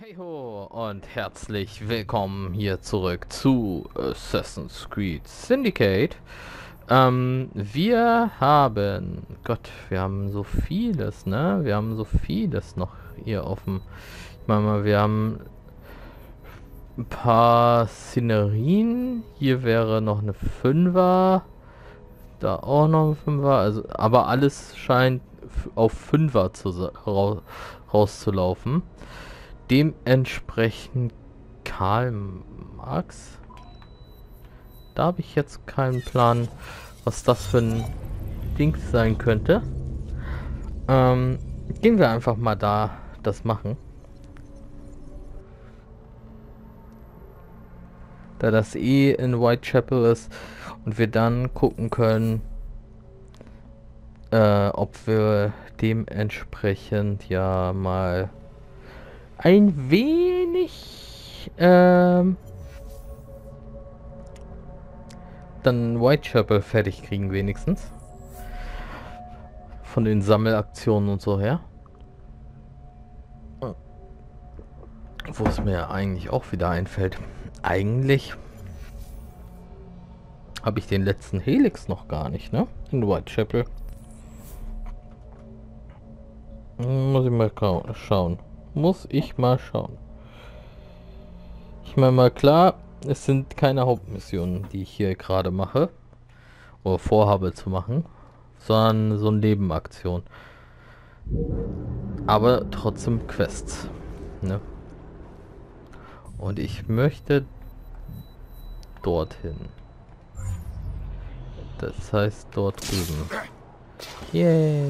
Hey ho und herzlich willkommen hier zurück zu Assassin's Creed Syndicate. Wir haben, Gott, wir haben so vieles, ne? Wir haben so vieles noch hier offen. Ich meine mal, wir haben ein paar Szenerien. Hier wäre noch eine Fünfer. Da auch noch ein Fünfer. Also, aber alles scheint auf Fünfer rauszulaufen. Dementsprechend Karl Marx. Da habe ich jetzt keinen Plan, was das für ein Ding sein könnte. Gehen wir einfach mal da das machen. Da das in Whitechapel ist und wir dann gucken können, ob wir dementsprechend ja mal ein wenig dann Whitechapel fertig kriegen wenigstens. Von den Sammelaktionen und so her. Wo es mir eigentlich auch wieder einfällt. Eigentlich habe ich den letzten Helix noch gar nicht, ne? In Whitechapel. Muss ich mal schauen. Muss ich mal schauen. Ich meine mal klar, es sind keine Hauptmissionen, die ich hier gerade mache. Oder vorhabe zu machen. Sondern so eine Nebenaktion. Aber trotzdem Quests. Ne? Und ich möchte dorthin. Das heißt dort drüben. Yay!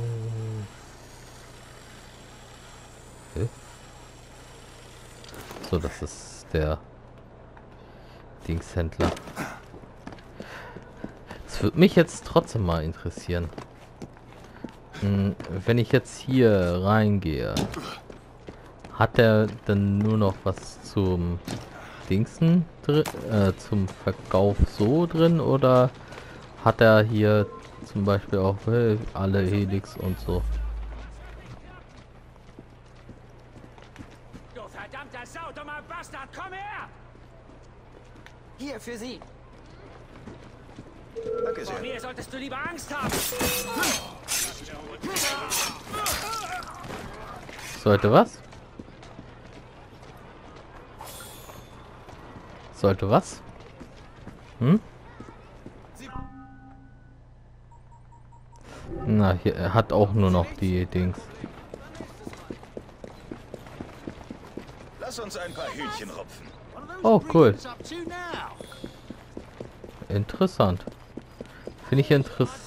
So, das ist der Dingshändler. Das würde mich jetzt trotzdem mal interessieren. Wenn ich jetzt hier reingehe, hat er dann nur noch was zum Dingsen drin, zum Verkauf so drin, oder hat er hier zum Beispiel auch alle Helix und so? Du verdammter saudummer Bastard, komm her! Hier für Sie. Danke Vor sehr. mir solltest du lieber Angst haben. Sollte was? Sollte was? Hm? Na, hier er hat auch nur noch die Dings. Lass uns ein paar Hühnchen rupfen. Oh, cool. Interessant. Finde ich interessant,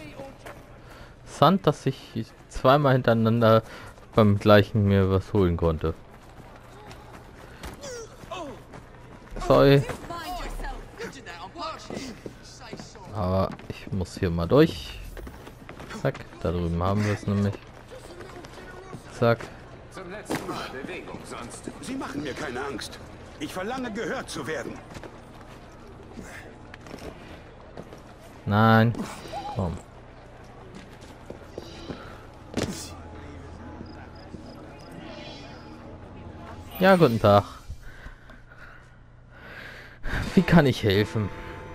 dass ich zweimal hintereinander beim gleichen mir was holen konnte. Sorry. Aber ich muss hier mal durch. Zack, da drüben haben wir es nämlich. Zack. Zum letzten Mal Bewegung, sonst. Sie machen mir keine Angst. Ich verlange, gehört zu werden. Nein. Komm. Ja, guten Tag. Wie kann ich helfen?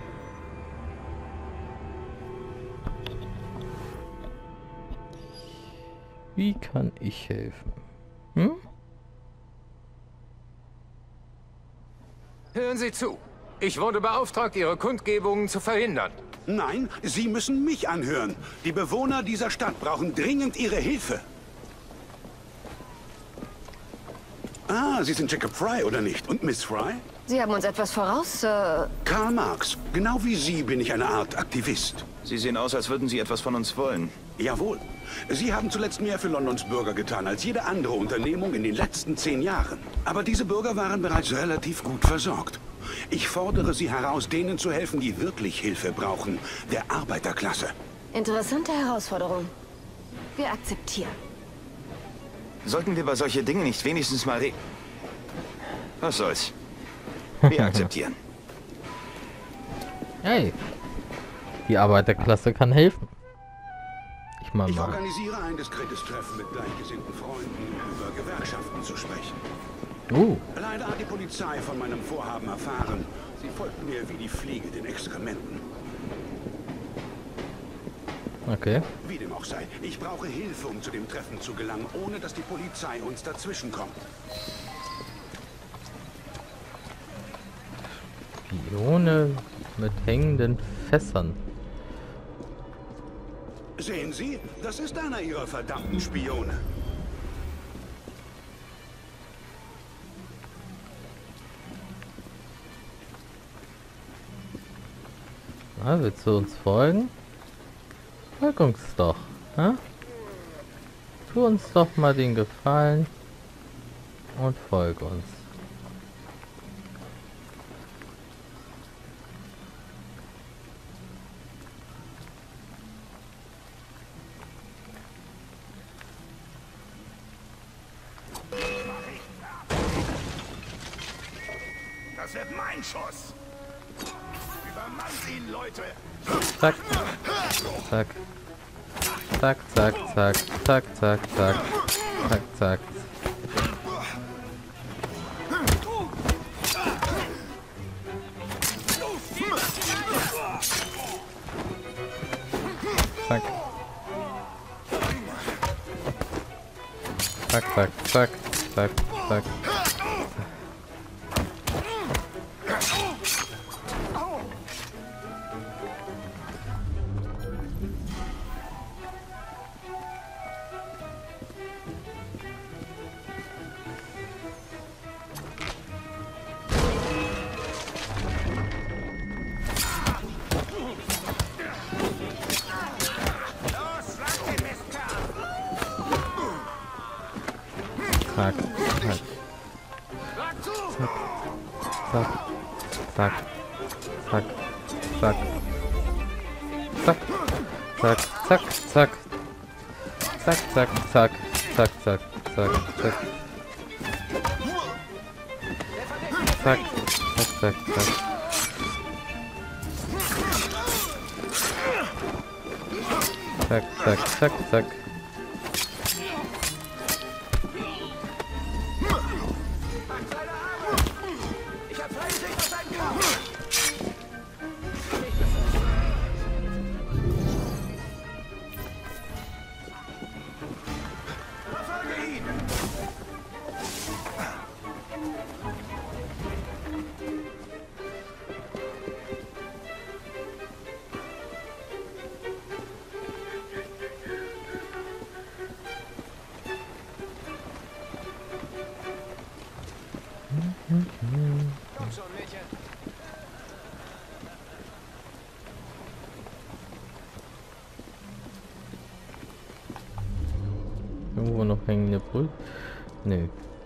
Wie kann ich helfen? Hm? Hören Sie zu. Ich wurde beauftragt, Ihre Kundgebungen zu verhindern. Nein, Sie müssen mich anhören. Die Bewohner dieser Stadt brauchen dringend Ihre Hilfe. Ah, Sie sind Jacob Fry, oder nicht? Und Miss Fry? Sie haben uns etwas voraus, Karl Marx. Genau wie Sie bin ich eine Art Aktivist. Sie sehen aus, als würden Sie etwas von uns wollen. Jawohl. Sie haben zuletzt mehr für Londons Bürger getan als jede andere Unternehmung in den letzten 10 Jahren. Aber diese Bürger waren bereits relativ gut versorgt. Ich fordere Sie heraus, denen zu helfen, die wirklich Hilfe brauchen. Der Arbeiterklasse. interessante Herausforderung. Wir akzeptieren. Sollten wir bei solche Dinge nicht wenigstens mal Was soll's? Wir akzeptieren. Hey. Die Arbeiterklasse kann helfen. Ich Manchmal Ich mal. organisiere ein diskretes Treffen mit gleichgesinnten Freunden, über Gewerkschaften zu sprechen. Leider hat die Polizei von meinem Vorhaben erfahren. Sie folgt mir wie die Fliege den Exkrementen. Okay. Wie dem auch sei, ich brauche Hilfe, um zu dem Treffen zu gelangen, ohne dass die Polizei uns dazwischenkommt. Spione mit hängenden Fässern. Sehen Sie, das ist einer Ihrer verdammten Spione. Na, willst du uns folgen? Folg uns doch, hä? Tu uns doch mal den Gefallen und folg uns. Das wird mein Schuss. Übermannt ihn, Leute. Zack. Zack. Zack, zack, zack, zack, zack, zack. Zack, zack. Zack. Zack, zack, zack, zack, zack. Zack, zack, zack, zack, zack, zack, zack, zack, zack, zack, zack, zack, zack, zack, zack, zack, zack, zack, zack. Zack, zack, zack, zack. Komm schon, Mädchen. Irgendwo noch hängende Brühe? Nö.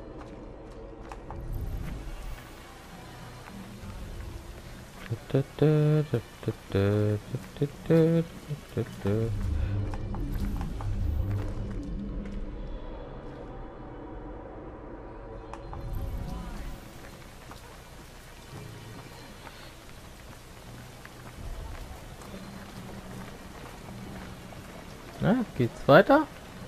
Na, geht's weiter?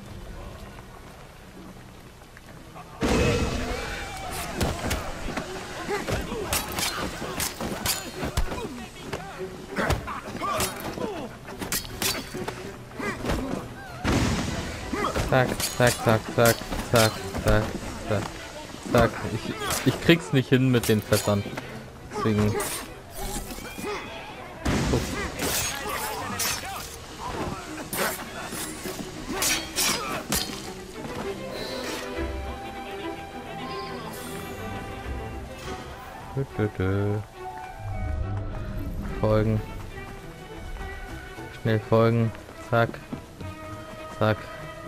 Zack, zack, zack, zack, zack, zack, zack, zack. Ich krieg's nicht hin mit den Fässern. Deswegen. So. Folgen. Schnell folgen. Zack. Zack.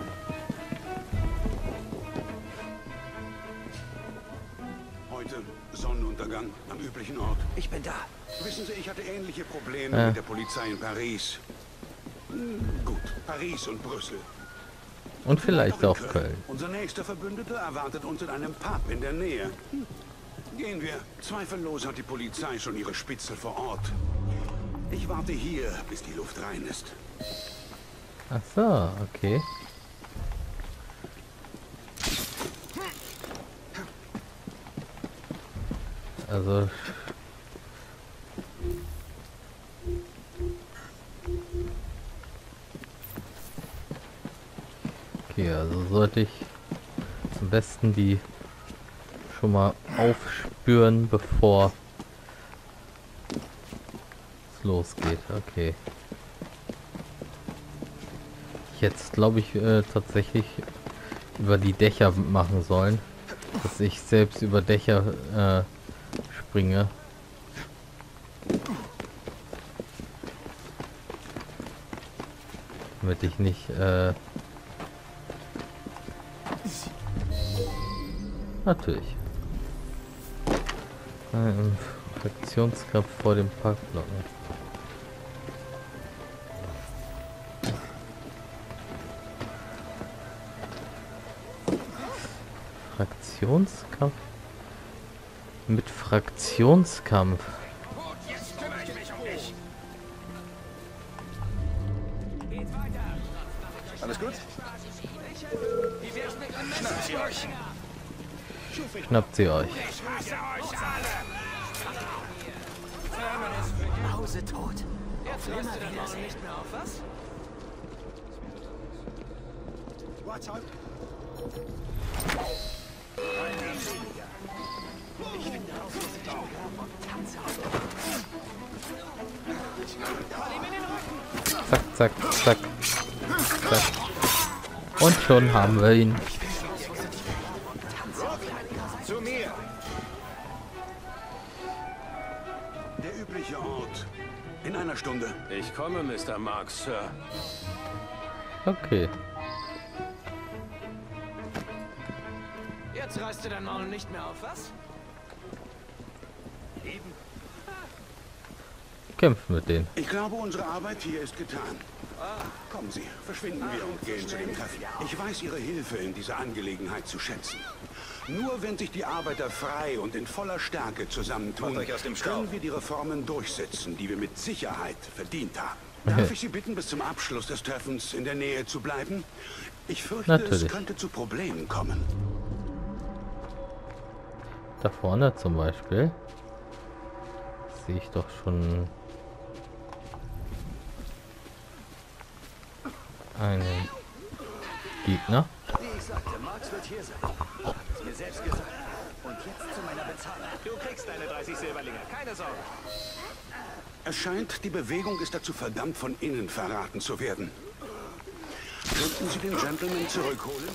Heute Sonnenuntergang am üblichen Ort. Ich bin da. Wissen Sie, ich hatte ähnliche Probleme mit der Polizei in Paris. Gut, Paris und Brüssel. Und vielleicht in auch Köln. Unser nächster Verbündeter erwartet uns in einem Pub in der Nähe. Gehen wir. Zweifellos hat die Polizei schon ihre Spitzel vor Ort. Ich warte hier, bis die Luft rein ist. Ach so, okay. Also okay, also sollte ich am besten die schon mal aufspüren, bevor es losgeht. Okay. Ich jetzt glaube ich tatsächlich über die Dächer machen sollen, dass ich selbst über Dächer springe. Damit ich nicht natürlich Fraktionskampf vor dem Parkblocken. Fraktionskampf mit Fraktionskampf. Jetzt kümmere ich mich um dich. Alles gut? Schnappen Sie euch. Schnappt sie euch. Ich hasse euch alle. Hause tot. Jetzt immer wieder sehen. Nicht mehr auf was? Zack, zack, zack. Zack. Und schon haben wir ihn. Zu mir. Der übliche Ort. In einer Stunde. Ich komme, Mr. Marx, Sir. Okay. Jetzt reißt du dein Maul nicht mehr auf was? Kämpfen mit denen. Ich glaube, unsere Arbeit hier ist getan. Kommen Sie, verschwinden wir und gehen zu dem Treffen. Ich weiß Ihre Hilfe in dieser Angelegenheit zu schätzen. Nur wenn sich die Arbeiter frei und in voller Stärke zusammentun, Macht euch aus dem Staub. können wir die Reformen durchsetzen, die wir mit Sicherheit verdient haben. Darf ich Sie bitten, bis zum Abschluss des Treffens in der Nähe zu bleiben? Ich fürchte, Natürlich. es könnte zu Problemen kommen. Da vorne zum Beispiel sehe ich doch schon einen Gegner. Wie ich sagte, Marx wird hier sein. Hat's mir selbst gesagt. Und jetzt zu meiner Bezahlung. Du kriegst deine 30 Silberlinge, keine Sorge. Es scheint, die Bewegung ist dazu verdammt, von innen verraten zu werden. Könnten Sie den Gentleman zurückholen?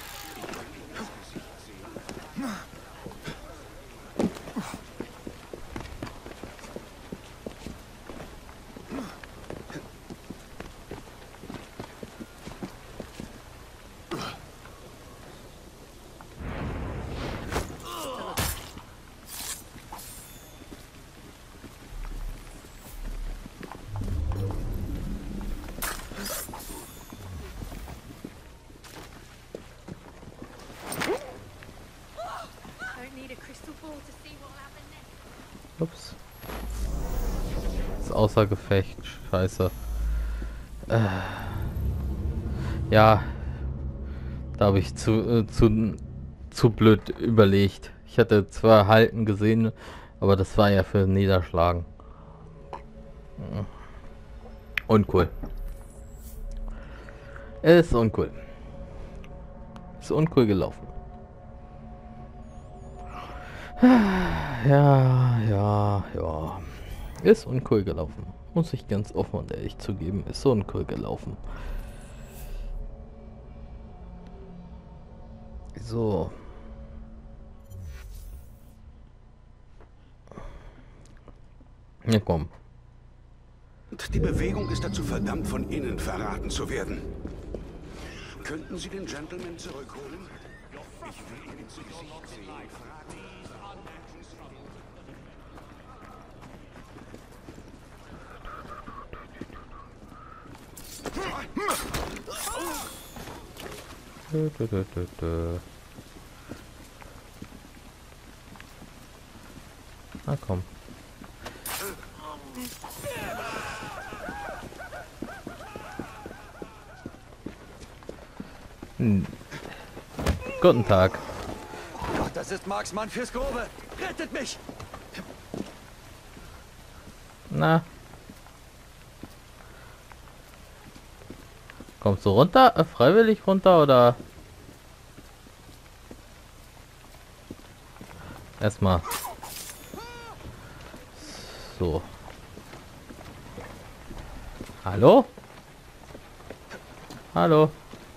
Ups. Ist außer Gefecht. Scheiße. Ja. Da habe ich zu blöd überlegt. Ich hatte zwar Halten gesehen, aber das war ja für Niederschlagen. Uncool. Ist uncool. Ist uncool gelaufen. Ja. Ist uncool gelaufen. Muss ich ganz offen und ehrlich zugeben. Ist so uncool gelaufen. So. Ja, komm. Die Bewegung ist dazu verdammt, von innen verraten zu werden. Könnten Sie den Gentleman zurückholen? Ich will ihn ins Gesicht sehen. Na komm. Guten Tag. Gott, das ist Marks Mann fürs Grobe. Rettet mich! Na. Kommst du runter? Freiwillig runter oder? Erstmal. So. Hallo? Hallo?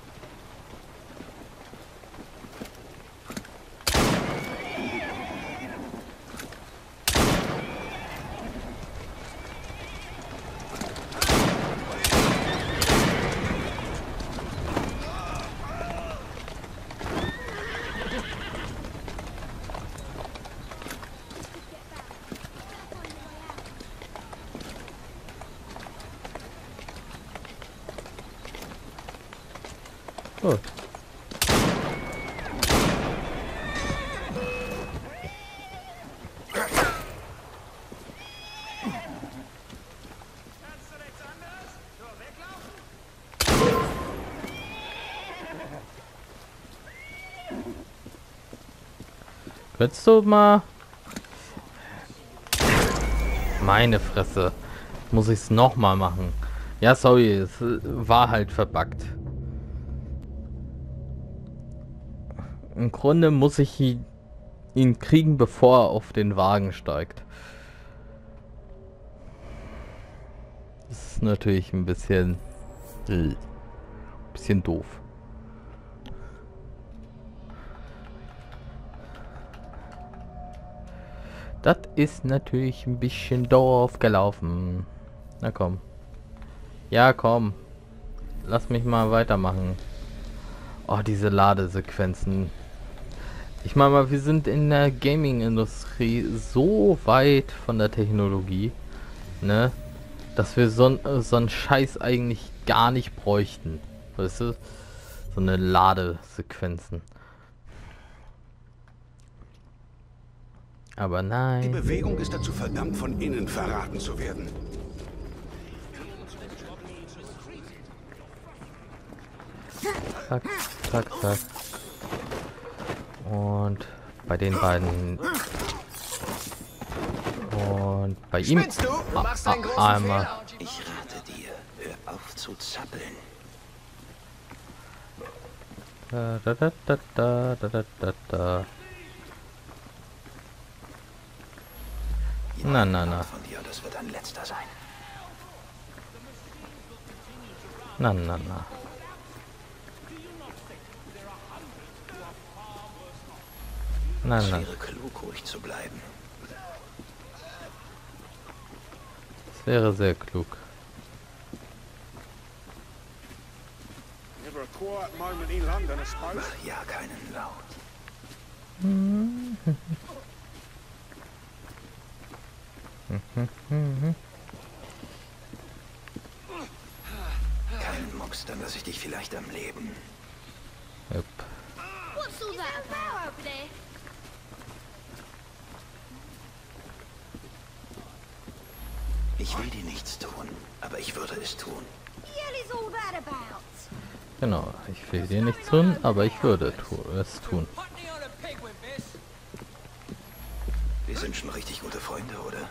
Gut. Könntest du mal... Meine Fresse. Muss ich es nochmal machen. Ja, sorry, es war halt verbuggt. Im Grunde muss ich ihn kriegen, bevor er auf den Wagen steigt. Das ist natürlich ein bisschen doof. Das ist natürlich ein bisschen doof gelaufen. Na komm. Ja, komm. Lass mich mal weitermachen. Oh, diese Ladesequenzen. Ich meine mal, wir sind in der Gaming-Industrie so weit von der Technologie, ne, dass wir so einen Scheiß eigentlich gar nicht bräuchten. Weißt du? So eine Ladesequenzen. Aber nein. Die Bewegung ist dazu verdammt, von innen verraten zu werden. Zack, zack, zack. Und bei den beiden. Und bei ihm. Spinnst du? Du machst einen großen einmal. Fehler. Ich rate dir, hör auf zu zappeln. Da, da, da, da, da, da, da, da. Na, na, na. Von dir, das wird ein letzter sein. Na, na, na. Na, Es na. wäre klug, ruhig zu bleiben. Das wäre sehr klug. Never a quiet moment in London, I suppose. Mach ja keinen Laut. Keinen Mucks, dann lasse ich dich vielleicht am Leben. Yep. What's all that about over there? Ich will dir nichts tun, aber ich würde es tun. The hell is all that about? Genau, ich will dir nichts tun, aber ich würde es tun. Wir sind schon richtig gute Freunde, oder?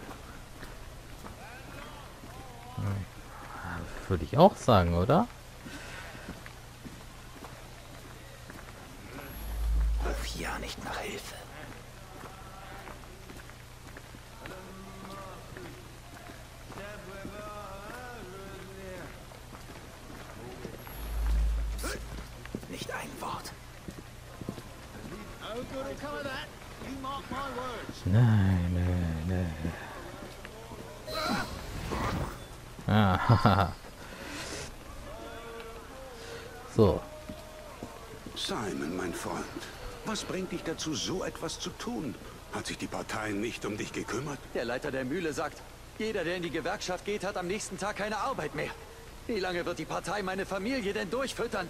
Würde ich auch sagen, oder? Ruf ja nicht nach Hilfe. Nicht ein Wort. Nein, nein, nein. Ah, haha. So. Simon, mein Freund, was bringt dich dazu, so etwas zu tun? Hat sich die Partei nicht um dich gekümmert? Der Leiter der Mühle sagt, jeder, der in die Gewerkschaft geht, hat am nächsten Tag keine Arbeit mehr. Wie lange wird die Partei meine Familie denn durchfüttern?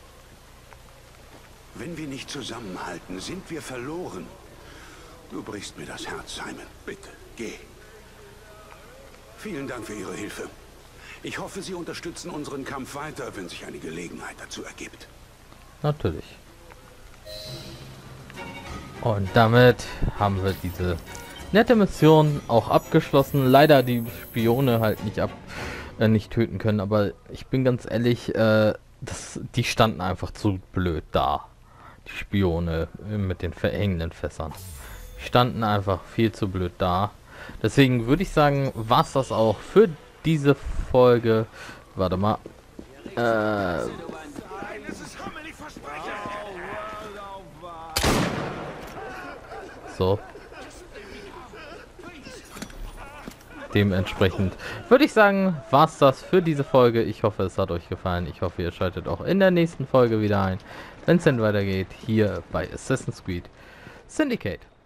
Wenn wir nicht zusammenhalten, sind wir verloren. Du brichst mir das Herz, Simon. Bitte, geh. Vielen Dank für Ihre Hilfe. Ich hoffe, Sie unterstützen unseren Kampf weiter, wenn sich eine Gelegenheit dazu ergibt. Natürlich. Und damit haben wir diese nette Mission auch abgeschlossen. Leider die Spione halt nicht töten können, aber ich bin ganz ehrlich, die standen einfach zu blöd da. Die Spione mit den verhängenden Fässern. Die standen einfach viel zu blöd da. Deswegen würde ich sagen, war es das auch für diese Folge. Warte mal. So. Dementsprechend würde ich sagen, war es das für diese Folge. Ich hoffe, es hat euch gefallen. Ich hoffe, ihr schaltet auch in der nächsten Folge wieder ein, wenn es denn weitergeht, hier bei Assassin's Creed Syndicate.